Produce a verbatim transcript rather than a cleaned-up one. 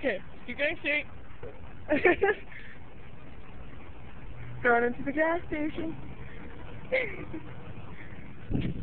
Okay, keep going straight. Going into the gas station.